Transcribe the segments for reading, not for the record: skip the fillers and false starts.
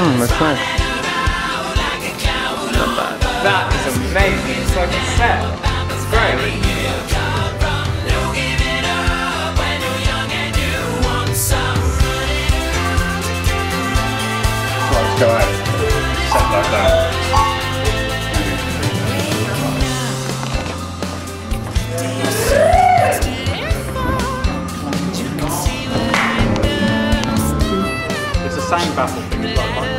Looks nice. Not bad. That is amazing. It's like a set. It's great. Let's go out. Set like that. It's the same battle thing as well, right?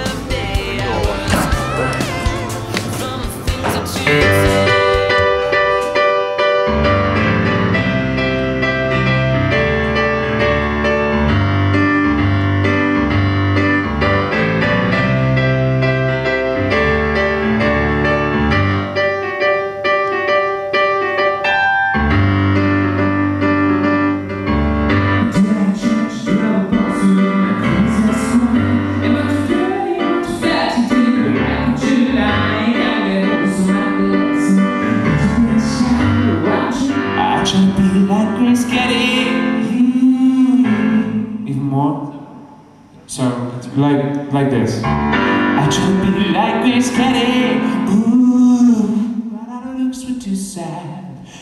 Even more. So it's like this. I try to be like Grace Kelly. Ooh, but our looks were too sad.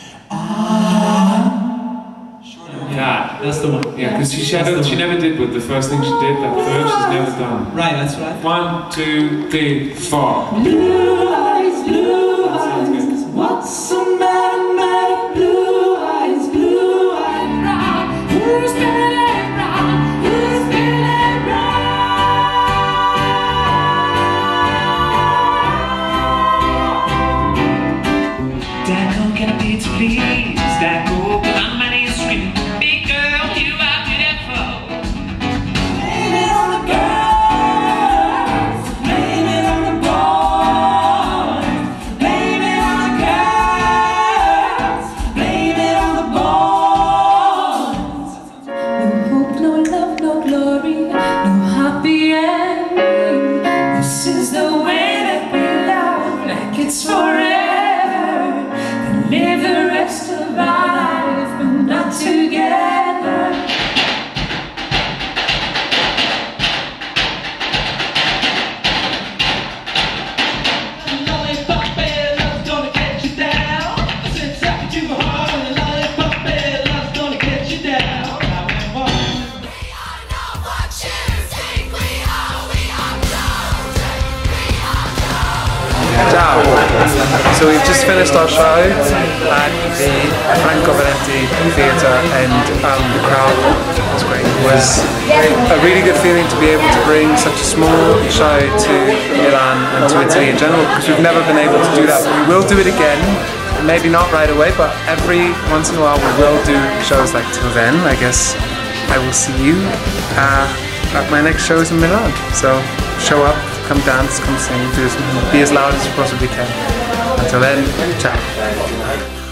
Yeah, that's the one. Yeah, because she never did what the first thing she did. That third she's never done. Right, that's right. 1, 2, 3, 4. Blue eyes, what's the matter, matter? Blue eyes, right? Who's feeling right? Who's feeling right? Dad, can I be to please? Dad, go, but I'm money screaming. Big girl, you are beautiful. Blame it on the girls, blame it on the boys, blame it on the girls, blame it on the boys. No hope, no love, no glory, no happy ending. This is the way that we love, like it's forever, and live the rest of our life, but not together. Lollipop love's gonna get you down. I said, suck it to my heart, and lollipop love's gonna get you down. Ciao! So we've just finished our show at the Franco Valenti Theatre, and the crowd was great. It was a really good feeling to be able to bring such a small show to Milan and to Italy in general, because we've never been able to do that. But we will do it again, maybe not right away, but every once in a while we will do shows like till then. I guess I will see you at my next shows in Milan. So show up, come dance, come sing, be as loud as you possibly can. Until then, ciao.